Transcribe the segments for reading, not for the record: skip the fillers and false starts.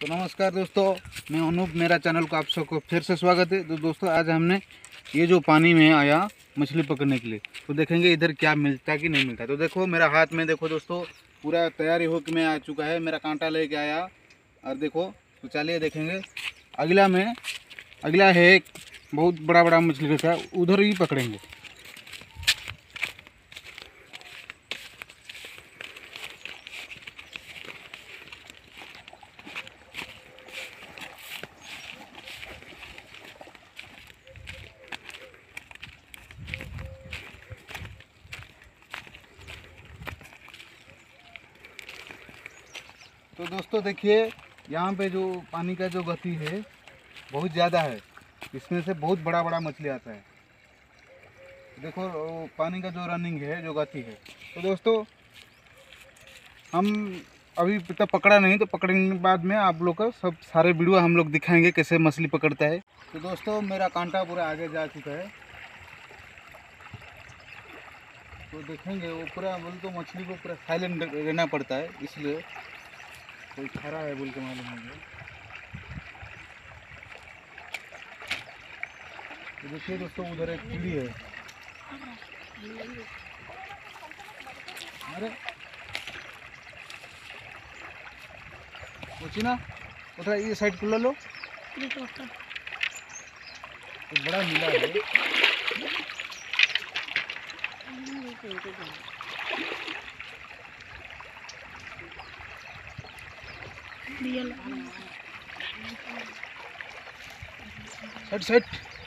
तो नमस्कार दोस्तों, मैं अनूप, मेरा चैनल को आप सबको फिर से स्वागत है। तो दोस्तों आज हमने ये जो पानी में आया मछली पकड़ने के लिए, तो देखेंगे इधर क्या मिलता है कि नहीं मिलता है। तो देखो मेरा हाथ में देखो दोस्तों, पूरा तैयारी होकर मैं आ चुका है, मेरा कांटा लेके आया और देखो। तो चलिए देखेंगे। अगला है एक बहुत बड़ा बड़ा मछली रहता है, उधर ही पकड़ेंगे। तो दोस्तों देखिए, यहाँ पे जो पानी का जो गति है बहुत ज़्यादा है, इसमें से बहुत बड़ा बड़ा मछली आता है। देखो पानी का जो रनिंग है, जो गति है। तो दोस्तों हम अभी तक पकड़ा नहीं, तो पकड़ने के बाद में आप लोग का सब सारे वीडियो हम लोग दिखाएंगे कैसे मछली पकड़ता है। तो दोस्तों मेरा कांटा पूरा आगे जा चुका है, तो देखेंगे वो पूरा बोल तो मछली को पूरा साइलेंट रहना पड़ता है, इसलिए कोई खरा है बोल के मालूम है। तो देखिए दोस्तों, उधर एक कीड़ी है। अरे ना उधर ये साइड को ले लो, तो बड़ा मिला है। सेट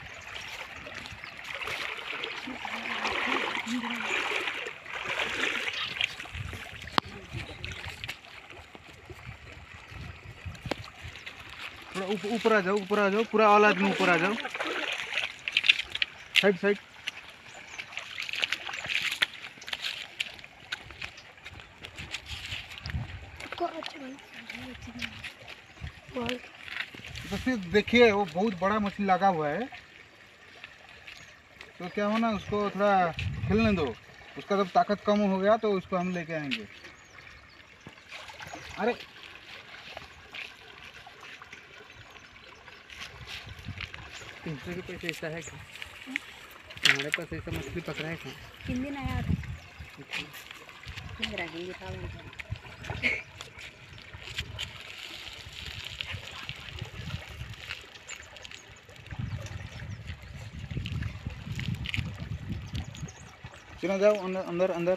थोड़ा ऊपर आ जाओ, पूरा ऑल आदमी ऊपर आ जाओ। साइड तो फिर देखिए वो बहुत बड़ा मछली लगा हुआ है, तो क्या हो ना, उसको थोड़ा खेलने दो। उसका जब ताकत कम हो गया तो उसको हम लेके आएंगे। अरे तुमसे भी कोई ऐसा है क्या? हमारे पास ऐसा मछली पकड़ा है क्या? 3 दिन आया था। चलो जाओ अंदर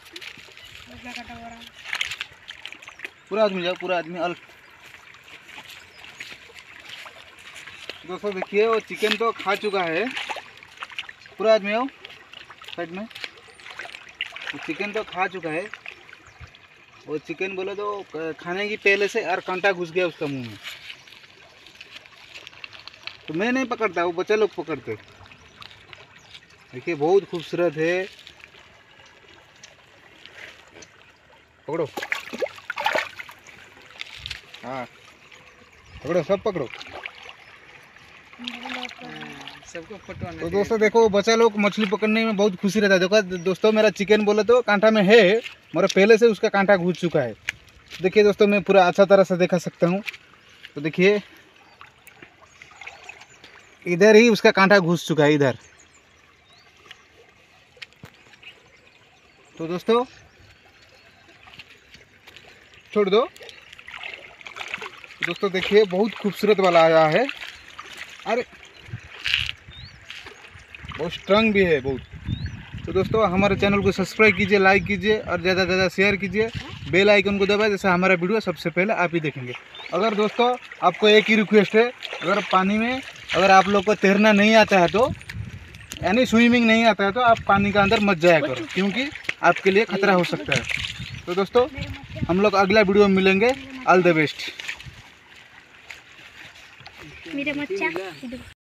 पूरा आदमी जाओ, पूरा आदमी अल। दोस्तों देखिए वो चिकन तो खा चुका है, पूरा आदमी आओ साइड में। वो चिकन तो खा चुका है, वो चिकन बोले तो खाने की पहले से और कांटा घुस गया उसका मुंह में। तो मैं नहीं पकड़ता, वो बच्चे लोग पकड़ते। देखिए बहुत खूबसूरत है, पकड़ो। हाँ पकड़ो, सब पकड़ो। सबको फोटो। तो दोस्तों देखो, बच्चा लोग मछली पकड़ने में बहुत खुशी रहता है। देखो दोस्तों, मेरा चिकन बोले तो कांटा में है, मेरा पहले से उसका कांटा घुस चुका है। देखिए दोस्तों, मैं पूरा अच्छा तरह से दिखा सकता हूँ। तो देखिए इधर ही उसका कांटा घुस चुका है, इधर। तो दोस्तों छोड़ दो। दोस्तों देखिए बहुत खूबसूरत वाला आया है। अरे बहुत स्ट्रांग भी है बहुत। तो दोस्तों हमारे चैनल को सब्सक्राइब कीजिए, लाइक कीजिए और ज़्यादा से ज़्यादा शेयर कीजिए। बेल आइकन को दबाएं, जैसे हमारा वीडियो सबसे पहले आप ही देखेंगे। अगर दोस्तों आपको एक ही रिक्वेस्ट है, अगर पानी में अगर आप लोग को तैरना नहीं आता है, तो यानी स्विमिंग नहीं आता है, तो आप पानी का अंदर मत जाया करो, क्योंकि आपके लिए खतरा हो सकता है। तो दोस्तों हम लोग अगला वीडियो में मिलेंगे। All the best. मेरे बच्चा